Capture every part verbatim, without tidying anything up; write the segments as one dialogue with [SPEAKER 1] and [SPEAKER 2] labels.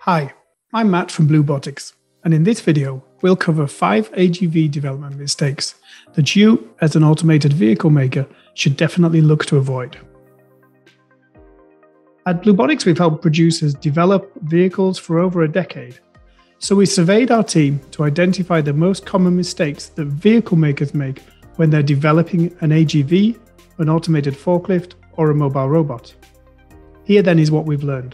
[SPEAKER 1] Hi, I'm Matt from BlueBotics, and in this video, we'll cover five A G V development mistakes that you, as an automated vehicle maker, should definitely look to avoid. At BlueBotics, we've helped producers develop vehicles for over a decade, so we surveyed our team to identify the most common mistakes that vehicle makers make when they're developing an A G V, an automated forklift, or a mobile robot. Here then is what we've learned.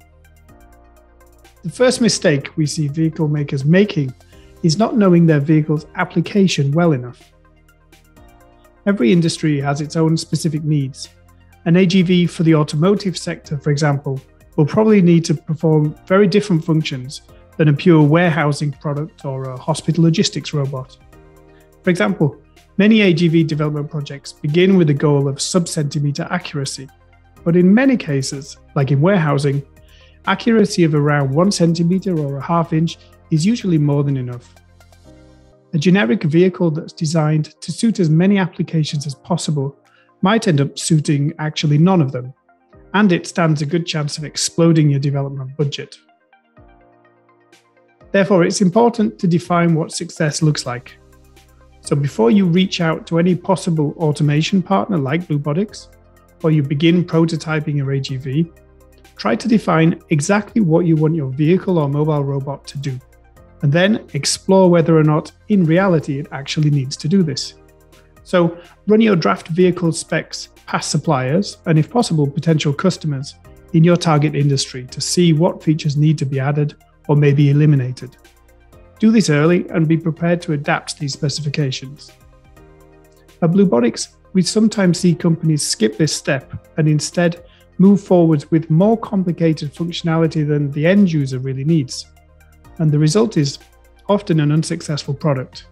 [SPEAKER 1] The first mistake we see vehicle makers making is not knowing their vehicle's application well enough. Every industry has its own specific needs. An A G V for the automotive sector, for example, will probably need to perform very different functions than a pure warehousing product or a hospital logistics robot. For example, many A G V development projects begin with the goal of sub-centimeter accuracy, but in many cases, like in warehousing, accuracy of around one centimeter or a half inch is usually more than enough. A generic vehicle that's designed to suit as many applications as possible might end up suiting actually none of them, and it stands a good chance of exploding your development budget. Therefore, it's important to define what success looks like. So before you reach out to any possible automation partner like BlueBotics, or you begin prototyping your A G V, try to define exactly what you want your vehicle or mobile robot to do, and then explore whether or not, in reality, it actually needs to do this. So run your draft vehicle specs past suppliers, and if possible, potential customers in your target industry to see what features need to be added or maybe eliminated. Do this early and be prepared to adapt these specifications. At BlueBotics, we sometimes see companies skip this step and instead move forwards with more complicated functionality than the end user really needs. And the result is often an unsuccessful product.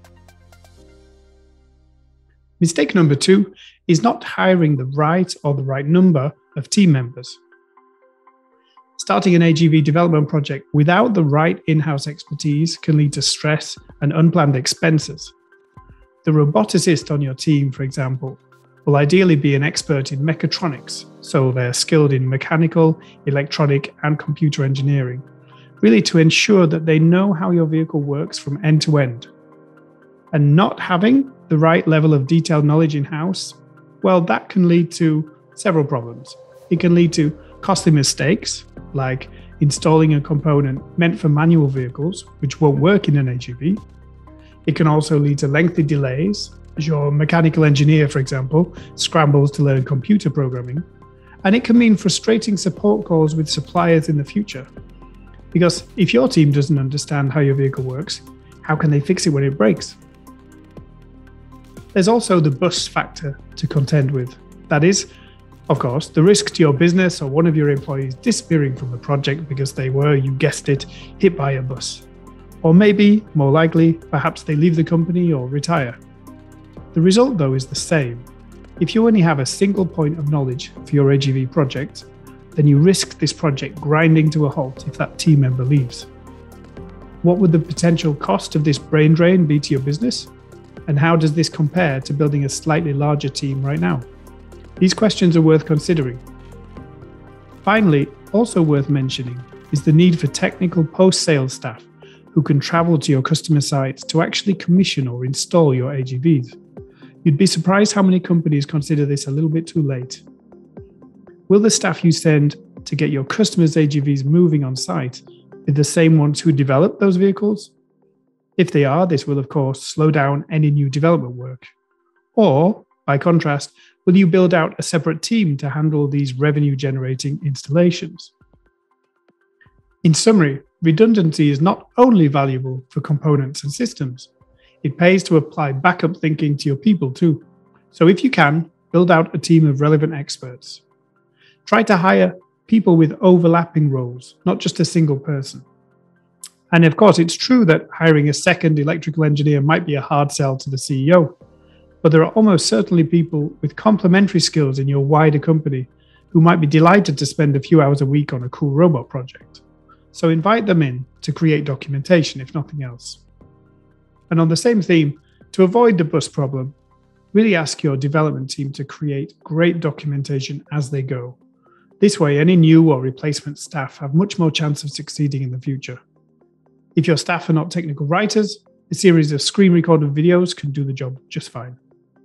[SPEAKER 1] Mistake number two is not hiring the right or the right number of team members. Starting an A G V development project without the right in-house expertise can lead to stress and unplanned expenses. The roboticist on your team, for example, will ideally be an expert in mechatronics, so they're skilled in mechanical, electronic, and computer engineering, really to ensure that they know how your vehicle works from end to end. And not having the right level of detailed knowledge in-house, well, that can lead to several problems. It can lead to costly mistakes, like installing a component meant for manual vehicles, which won't work in an A G V. It can also lead to lengthy delays, as your mechanical engineer, for example, scrambles to learn computer programming. And it can mean frustrating support calls with suppliers in the future. Because if your team doesn't understand how your vehicle works, how can they fix it when it breaks? There's also the bus factor to contend with. That is, of course, the risk to your business or one of your employees disappearing from the project because they were, you guessed it, hit by a bus. Or maybe, more likely, perhaps they leave the company or retire. The result, though, is the same. If you only have a single point of knowledge for your A G V project, then you risk this project grinding to a halt if that team member leaves. What would the potential cost of this brain drain be to your business? And how does this compare to building a slightly larger team right now? These questions are worth considering. Finally, also worth mentioning is the need for technical post-sales staff who can travel to your customer sites to actually commission or install your A G Vs. You'd be surprised how many companies consider this a little bit too late. Will the staff you send to get your customers' A G Vs moving on site be the same ones who develop those vehicles? If they are, this will of course slow down any new development work. Or, by contrast, will you build out a separate team to handle these revenue-generating installations? In summary, redundancy is not only valuable for components and systems, it pays to apply backup thinking to your people too. So if you can, build out a team of relevant experts. Try to hire people with overlapping roles, not just a single person. And of course, it's true that hiring a second electrical engineer might be a hard sell to the C E O, but there are almost certainly people with complementary skills in your wider company who might be delighted to spend a few hours a week on a cool robot project. So invite them in to create documentation, if nothing else. And on the same theme, to avoid the bus problem, really ask your development team to create great documentation as they go. This way, any new or replacement staff have much more chance of succeeding in the future. If your staff are not technical writers, a series of screen recorded videos can do the job just fine.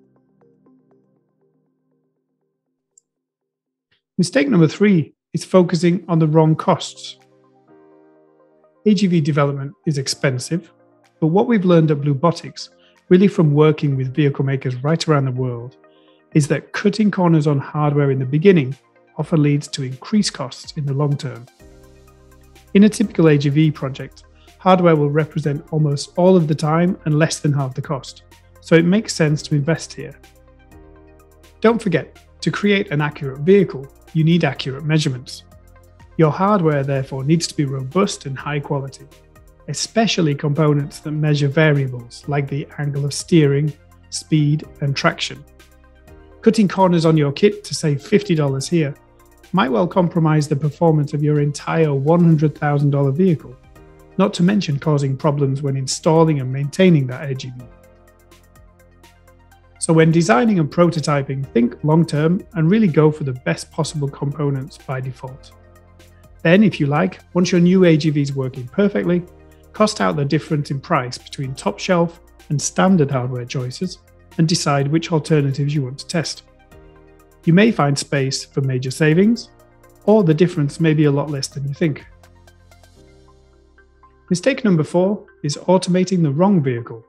[SPEAKER 1] Mistake number three is focusing on the wrong costs. A G V development is expensive, but what we've learned at BlueBotics, really from working with vehicle makers right around the world, is that cutting corners on hardware in the beginning often leads to increased costs in the long term. In a typical A G V project, hardware will represent almost all of the time and less than half the cost, so it makes sense to invest here. Don't forget, to create an accurate vehicle, you need accurate measurements. Your hardware, therefore, needs to be robust and high quality, especially components that measure variables like the angle of steering, speed, and traction. Cutting corners on your kit to save fifty dollars here might well compromise the performance of your entire one hundred thousand dollars vehicle, not to mention causing problems when installing and maintaining that A G V. So when designing and prototyping, think long-term and really go for the best possible components by default. Then, if you like, once your new A G V is working perfectly, cost out the difference in price between top shelf and standard hardware choices and decide which alternatives you want to test. You may find space for major savings, or the difference may be a lot less than you think. Mistake number four is automating the wrong vehicle.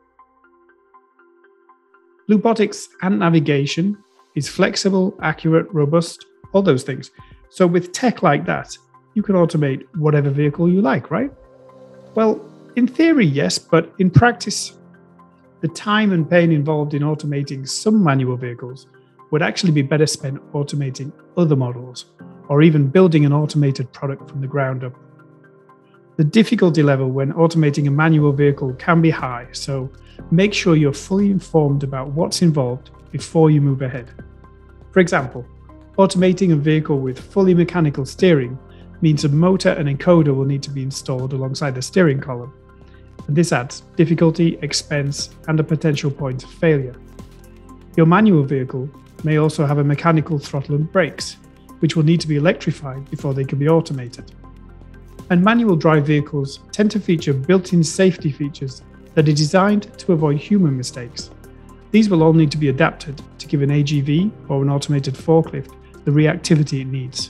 [SPEAKER 1] BlueBotics and navigation is flexible, accurate, robust, all those things. So with tech like that, you can automate whatever vehicle you like, right? Well, in theory, yes, but in practice, the time and pain involved in automating some manual vehicles would actually be better spent automating other models, or even building an automated product from the ground up. The difficulty level when automating a manual vehicle can be high, so make sure you're fully informed about what's involved before you move ahead. For example, automating a vehicle with fully mechanical steering means a motor and encoder will need to be installed alongside the steering column, and this adds difficulty, expense, and a potential point of failure. Your manual vehicle may also have a mechanical throttle and brakes, which will need to be electrified before they can be automated. And manual drive vehicles tend to feature built-in safety features that are designed to avoid human mistakes. These will all need to be adapted to give an A G V or an automated forklift the reactivity it needs.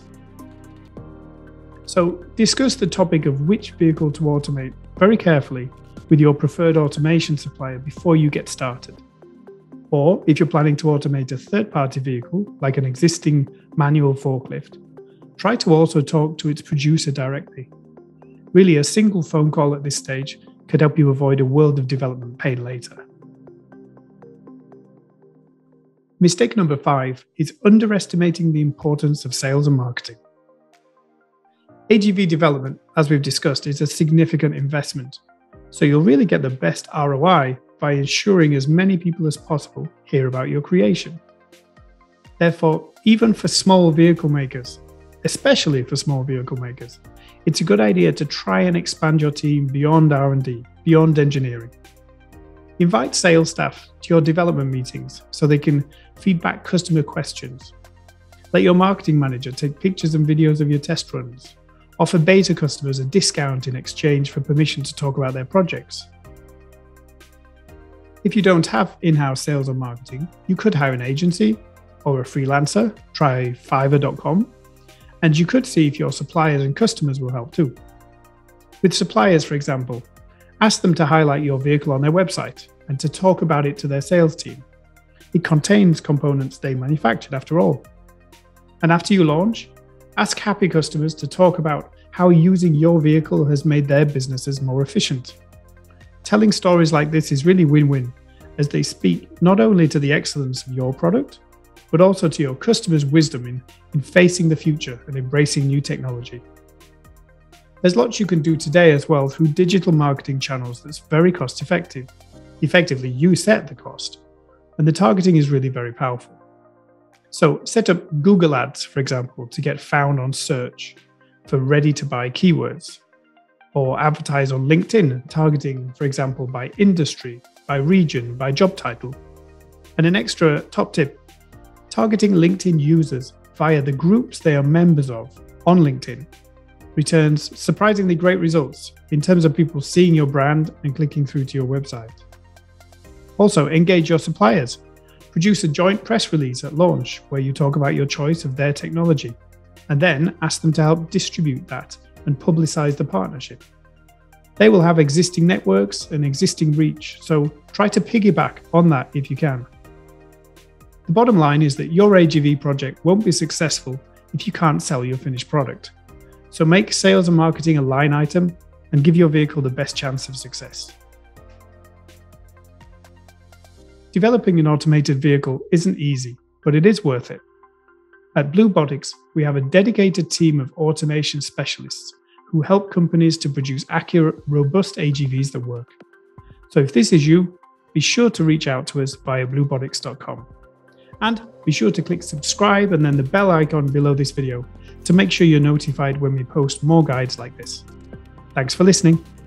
[SPEAKER 1] So discuss the topic of which vehicle to automate very carefully with your preferred automation supplier before you get started. Or if you're planning to automate a third-party vehicle, like an existing manual forklift, try to also talk to its producer directly. Really, a single phone call at this stage could help you avoid a world of development pain later. Mistake number five is underestimating the importance of sales and marketing. A G V development, as we've discussed, is a significant investment, so you'll really get the best R O I by ensuring as many people as possible hear about your creation. Therefore, even for small vehicle makers, especially for small vehicle makers, it's a good idea to try and expand your team beyond R and D, beyond engineering. Invite sales staff to your development meetings so they can feedback customer questions. Let your marketing manager take pictures and videos of your test runs. Offer beta customers a discount in exchange for permission to talk about their projects. If you don't have in-house sales or marketing, you could hire an agency or a freelancer, try fiverr dot com, and you could see if your suppliers and customers will help too. With suppliers, for example, ask them to highlight your vehicle on their website and to talk about it to their sales team. It contains components they manufactured after all. And after you launch, ask happy customers to talk about how using your vehicle has made their businesses more efficient. Telling stories like this is really win-win, as they speak not only to the excellence of your product, but also to your customers' wisdom in, in facing the future and embracing new technology. There's lots you can do today as well through digital marketing channels that's very cost effective. Effectively, you set the cost, and the targeting is really very powerful. So set up Google Ads, for example, to get found on search for ready-to-buy keywords, or advertise on LinkedIn, targeting, for example, by industry, by region, by job title. And an extra top tip, targeting LinkedIn users via the groups they are members of on LinkedIn returns surprisingly great results in terms of people seeing your brand and clicking through to your website. Also, engage your suppliers. Produce a joint press release at launch where you talk about your choice of their technology, and then ask them to help distribute that and publicize the partnership. They will have existing networks and existing reach, so try to piggyback on that if you can. The bottom line is that your A G V project won't be successful if you can't sell your finished product. So make sales and marketing a line item and give your vehicle the best chance of success. Developing an automated vehicle isn't easy, but it is worth it. At BlueBotics, we have a dedicated team of automation specialists who help companies to produce accurate, robust A G Vs that work. So if this is you, be sure to reach out to us via blue botics dot com. And be sure to click subscribe and then the bell icon below this video to make sure you're notified when we post more guides like this. Thanks for listening.